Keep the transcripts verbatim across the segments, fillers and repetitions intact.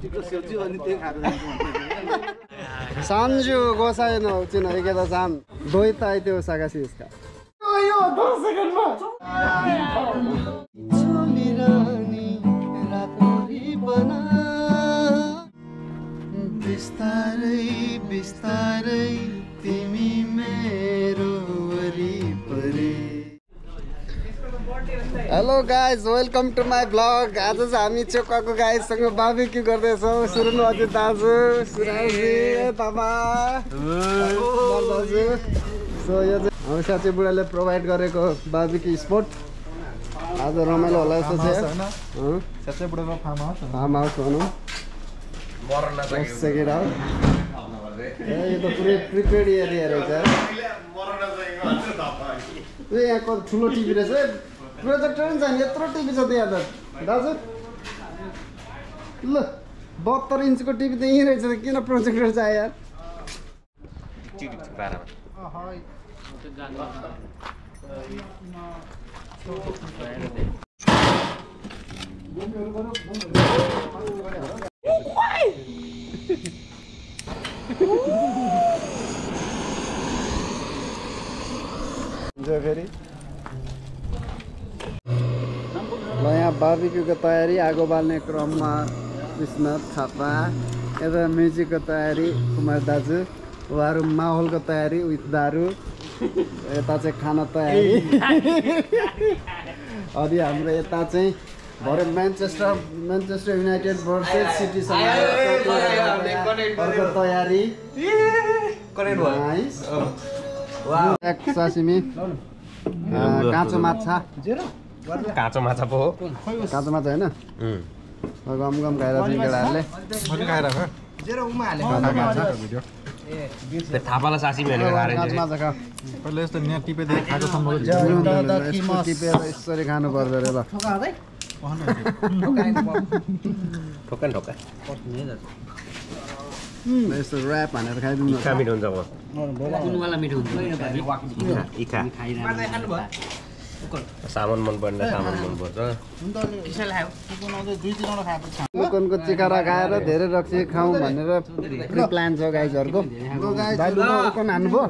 प्लास्टिकको सेउची अनि त्यो खाएर जान्छु सान्जु गोसाई न चिन एकेदा जान दोइता आइते सागासी इसका यो दस सेकेन्डमा छोली रानी रातरी बना बिस्तारै बिस्तारै तिमी मेरो वरिपरि hello guys welcome to my blog आज चाहिँ हामी चोकाको गाइजसँग बार्बिक्यू गर्दैछौँ सुरुनु अझै दाजु सुराजी बाबा दाजु सो यो चाहिँ हाम्रो साथी बुढाले प्रोभाइड गरेको बार्बिक्यू स्पोट आज रमाइलो होला जस्तो छ साथी बुढाको फार्म हाउस फार्म हाउस भनौँ सेकेन्ड हाउस ए यो त पुरै प्रिपेड एरिया रहेछ ए यहाँको ठुलो टिभी रहेछ प्रोजेक्टर पनि छैन यत्रो टिभी छ त्यहाँ त दाजु ल बहत्तर इन्चको टिभी त यहीँ रहेछ किन प्रोजेक्टर चाहियो यार फेरि ल यहाँ बार्बिक्यूको तयारी आगो बाल्ने क्रममा विश्वनाथ थापा यता म्युजिकको तयारी कुमार दाजु उहाँहरू माहौलको तयारी विथ दारू यता चाहिँ खाना तयारी अनि हाम्रो यता चाहिँ भरे म्यान्चेस्टर म्यान्चेस्टर युनाइटेड भर्सेस सिटीसँग तयारी सासिमी काँचो माछा काँचो माछा पो हो काँचो माछा होइन गम गम खाएर केटाहरूले थापालाई सासी मेरो माछा खा पहिला यस्तो यहाँ टिपेर खाएको टिपेर यसरी खानु पर्दो अरे ल ठोक्का ठोक्का यस्तो ऱ्याप हानेर खाइदिनु इखा मिठो हुन्छ सामान मन पर्ने सामान मन पर्छ लुकनको चिकारा खाएर धेरै रक्सी खाउँ भनेर प्लान छ गाइजहरूको उकन हान्नुभयो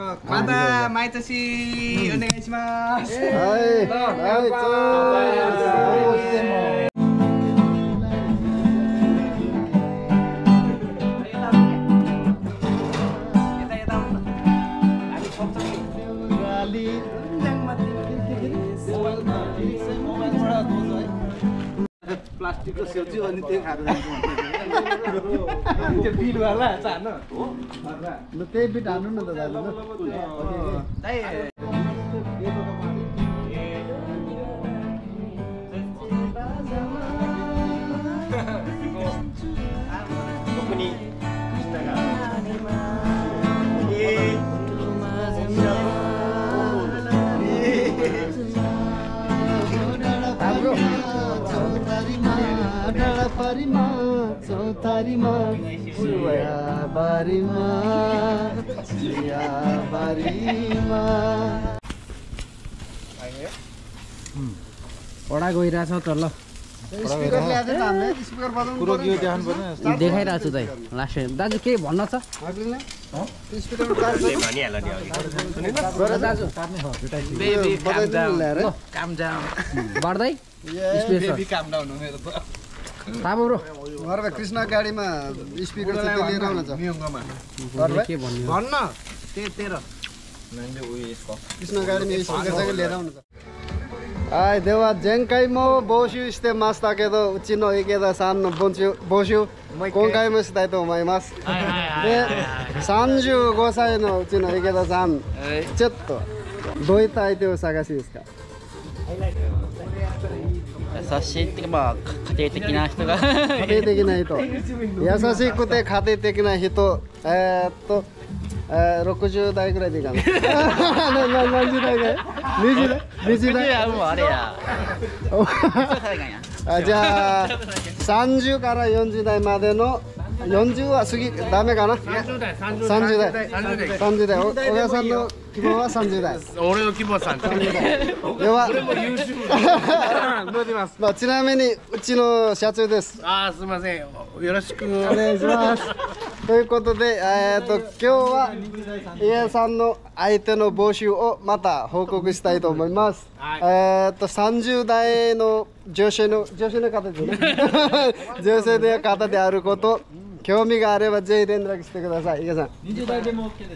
प्लास्टिकको सेउची अनि त्यो खाएर जान्छु त्यो बिटवाला चाहन ल त्यही बिट हान्नु न त दाजु बारीमा चौतारीमा चिया बारीमा चिया बारीमा पढा गइरहेछ त ल स्पिकर ल्याएको त हामीले स्पिकर बजाउनु पुरो गयो देखाउनु पर्ने देखाइरहेछु त लास्ट दाजु के भन्न छ हजुरले स्पिकर दाजु भनिहाल्यो नि अघि गरे दाजु काट्ने हो बेबी काम जाम काम जाम बढ्दै बेबी काम नहुनु मेरो त थाहा ब्रो घरमा कृष्ण गाडीमा स्पिकर चाहिँ त्यो लिएर आउन छ के भन्नु भन्न तेरो कृष्ण गाडीमा स्पिकर चाहिँ लिएर आउन छ आइ देवा जेंकाइमो बोस्यु इस्ते मास ताकेदो चिनो एकेदा सान बोन्स्यु बोस्यु कोंकाइमो स्ताइतो माइ मास सान्जु गोसाई न चिनो एकेदा सान चेत्तो दोइता आइते सागासी इसका 優しいっていうかまあ家庭的な人が家庭的な人優しくて家庭的な人えーっとろくじゅう代ぐらいでいいかな何十代ぐらいにじゅう代にじゅう代はもうあれやあじゃあさんじゅうからよんじゅう代までのよんじゅうは過ぎダメかな。さんじゅう代さんじゅう代さんじゅう代。小川さんの希望はさんじゅう代。 俺の希望はさんじゅう代。 ではまあちなみにうちの社長です。 ああすみません。よろしくお願いします。ということで、えー、と今日は家さんの相手の募集をまた報告したいと思います。はい、えっとさんじゅう代の女性の女性の方ですね。女性の方であること。興味があればぜひ連絡してください。池さん。 にじゅう代でも OK です。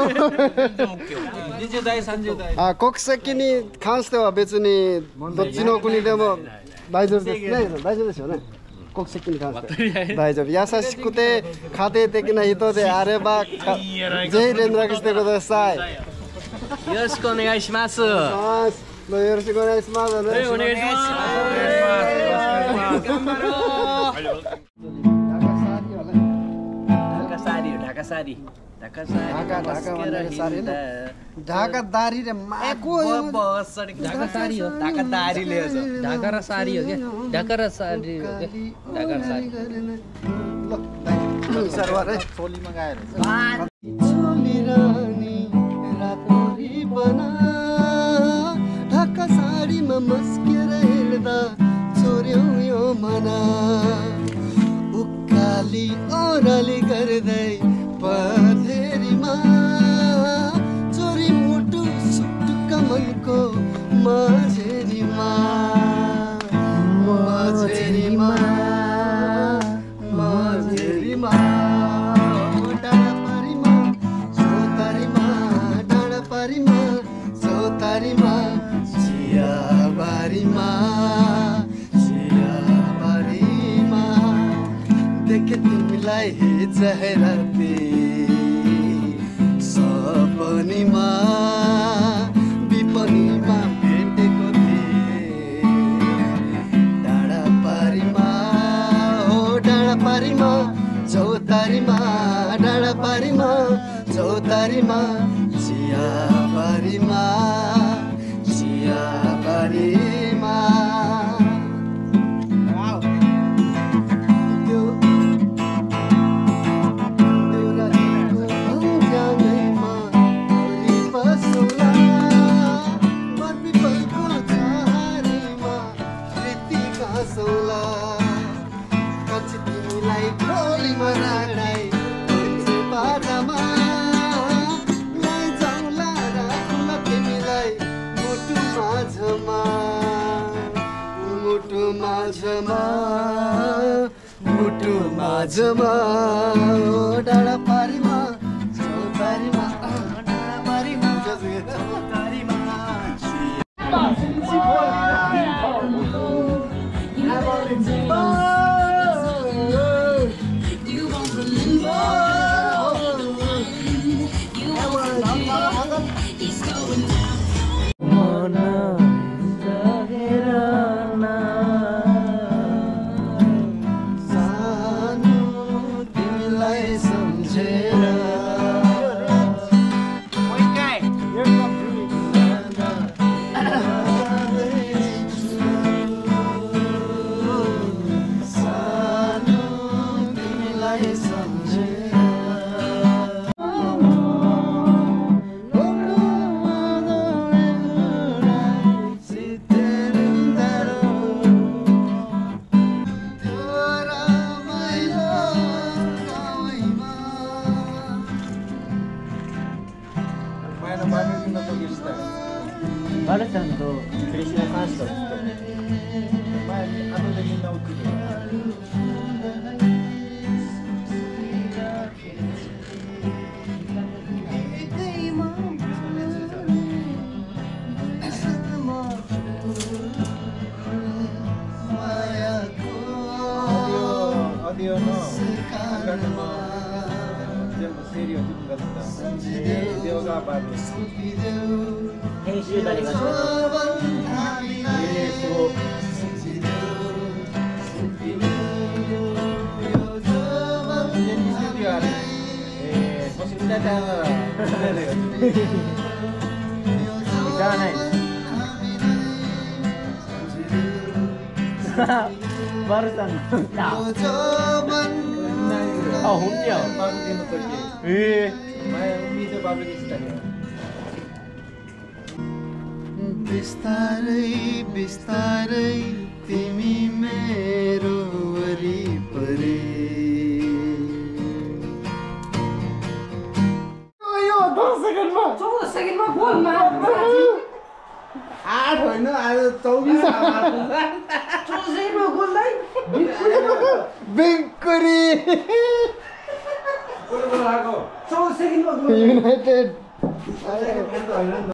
にじゅう代、さんじゅう代。 あ、国籍に関しては別にどっちの国でも大丈夫ですね。大丈夫ですよね。国籍に関して大丈夫。優しくて家庭的な人であればぜひ連絡してください。よろしくお願いします。 よろしくお願いします。お願いします。頑張ろう。 ढाका साडी ढाका साडी ढाका दारी रे माको ढाका साडी हो ढाका दारी ले ढाका र साडी हो के ढाका र साडी हो के ढाका र साडी ल सरवर है छोलीमा गाएर छोली रानी रातभरि बना ढाका साडीमा मस्केर हिँड्दा छोर्यौ यो मना उकाली ओराली गर्दै पधेरीमा चोरी मुटु सुटुका मनको माझेरीमा माझेरीमा माझेरीमा डाँडापारीमा चौतारीमा डाँडापारीमा चौतारीमा चियाबारीमा चियाबारीमा देखे तिमीलाई चेहराती सपनीमा विपनीमा भेटेको थिएँ डाँडापारीमा हो डाँडापारीमा चौतारीमा डाँडापारीमा चौतारीमा चियाबारीमा चियाबारीमा मुटु माझमा डाँडापारीमा चौतारीमा डाँडापारीमा चौतारीमा バルさんとクリシナカンスト前に後でみんな送るオーディオの音楽の全部整理を自分がしたビデオがバル編集誰がしてるの？ えー、すごい。えー、もしみんなちゃんなら、行かない。 バルさんの。 हुन्थ्यो बाबु दिनु त के ए माया उम्मिदो बाबुले स्टाइल बिस्तारै बिस्तारै तिमी मेरो वरिपरि यो दस सेकेन्डमा चौध सेकेन्डमा बोलमा आठ होइन आज चौबिस चौध सेकेन्डमा बोल्दै बेङ्करी चौध चौध सेकेन्डमा युनाइटेड होइन नि त